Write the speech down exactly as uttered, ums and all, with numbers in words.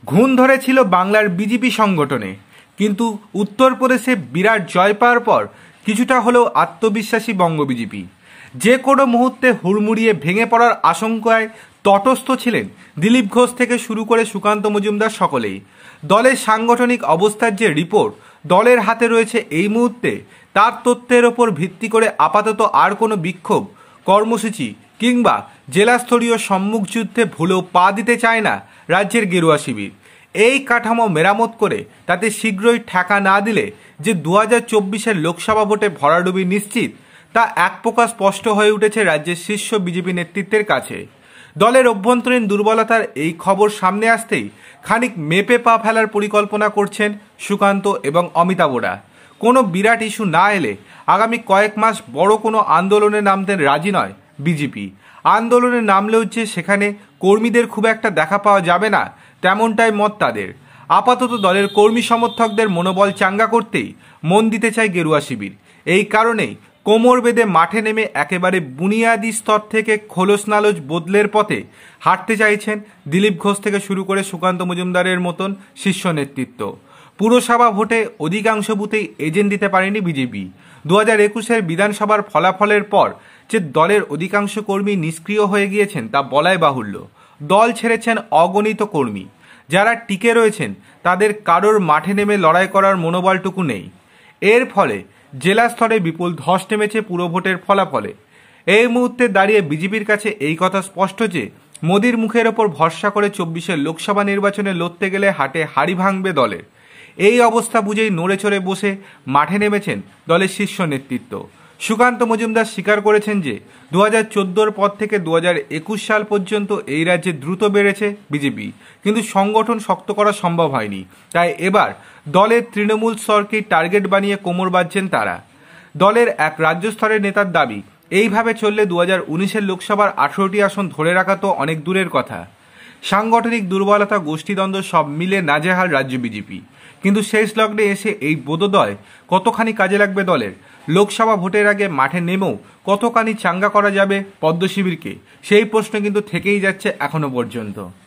ঘুণ ধরেছিল বাংলার বিজেপি সংগঠনে, কিন্তু উত্তরপ্রদেশে বিরাট জয় পাওয়ার পর কিছুটা হলেও আত্মবিশ্বাসী বঙ্গ বিজেপি। যে কোনো মুহূর্তে হুড়মুড়িয়ে ভেঙে পড়ার আশঙ্কায় তটস্থ ছিলেন দিলীপ ঘোষ থেকে শুরু করে সুকান্ত মজুমদার সকলেই। দলের সাংগঠনিক অবস্থার যে রিপোর্ট দলের হাতে রয়েছে এই মুহূর্তে, তার তথ্যের ওপর ভিত্তি করে আপাতত আর কোনো বিক্ষোভ কর্মসূচি কিংবা জেলাস্তরীয় সম্মুখ যুদ্ধে ভুলেও পা দিতে চায় না রাজ্যের গেরুয়া শিবির। এই কাঠামো মেরামত করে তাতে শীঘ্রই ঠেকা না দিলে যে দু হাজার চব্বিশের লোকসভা ভোটে ভরাডুবি নিশ্চিত, তা এক প্রকার স্পষ্ট হয়ে উঠেছে রাজ্যের শীর্ষ বিজেপি নেতৃত্বের কাছে। দলের অভ্যন্তরীণ দুর্বলতার এই খবর সামনে আসতেই খানিক মেপে পা ফেলার পরিকল্পনা করছেন সুকান্ত এবং অমিতাভরা। কোনো বিরাট ইস্যু না এলে আগামী কয়েক মাস বড় কোনো আন্দোলনে নামতে রাজি নয় বিজেপি। আন্দোলনে নামলেও যে সেখানে কর্মীদের খুব একটা দেখা পাওয়া যাবে না, তেমনটাই মত তাদের। আপাতত দলের কর্মী সমর্থকদের মনোবল চাঙ্গা করতেই মন দিতে চায় গেরুয়া শিবির। এই কারণেই কোমর বেঁধে মাঠে নেমে একেবারে বুনিয়াদি স্তর থেকে খোলস নালচ বদলের পথে হাঁটতে চাইছেন দিলীপ ঘোষ থেকে শুরু করে সুকান্ত মজুমদারের মতন শীর্ষ নেতৃত্ব। পুরসভা ভোটে অধিকাংশ বুথেই এজেন্ট দিতে পারেনি বিজেপি। দু হাজার একুশের বিধানসভার ফলাফলের পর যে দলের অধিকাংশ কর্মী নিষ্ক্রিয় হয়ে গিয়েছেন তা বলাই বাহুল্য। দল ছেড়েছেন অগণিত কর্মী। যারা টিকে রয়েছেন তাদের কারোর মাঠে নেমে লড়াই করার মনোবলটুকু নেই। এর ফলে জেলা স্তরে বিপুল ধস নেমেছে পুরো ভোটের ফলাফলে। এই মুহূর্তে দাঁড়িয়ে বিজেপির কাছে এই কথা স্পষ্ট যে মোদির মুখের ওপর ভরসা করে চব্বিশের লোকসভা নির্বাচনে লড়তে গেলে হাটে হাড়ি ভাঙবে দলের। এই অবস্থা বুঝেই নড়ে চড়ে বসে মাঠে নেমেছেন দলের শীর্ষ নেতৃত্ব। সুকান্ত মজুমদার স্বীকার করেছেন যে দু হাজার চোদ্দোর পর থেকে দু হাজার একুশ সাল পর্যন্ত এই রাজ্যে দ্রুত বেড়েছে বিজেপি, কিন্তু সংগঠন শক্ত করা সম্ভব হয়নি। তাই এবার দলের তৃণমূল স্তরকেই টার্গেট বানিয়ে কোমর বাঁধছেন তারা। দলের এক রাজ্য স্তরের নেতার দাবি, এইভাবে চললে দু হাজার উনিশের লোকসভার আঠেরোটি আসন ধরে রাখা তো অনেক দূরের কথা। সাংগঠনিক দুর্বলতা, গোষ্ঠীদ্বন্দ্ব সব মিলে নাজেহাল রাজ্য বিজেপি। কিন্তু শেষ লগ্নে এসে এই বোধোদয় কতখানি কাজে লাগবে দলের? লোকসভা ভোটের আগে মাঠে নেমেও কতখানি চাঙ্গা করা যাবে পদ্ম শিবিরকে, সেই প্রশ্ন কিন্তু থেকেই যাচ্ছে এখনো পর্যন্ত।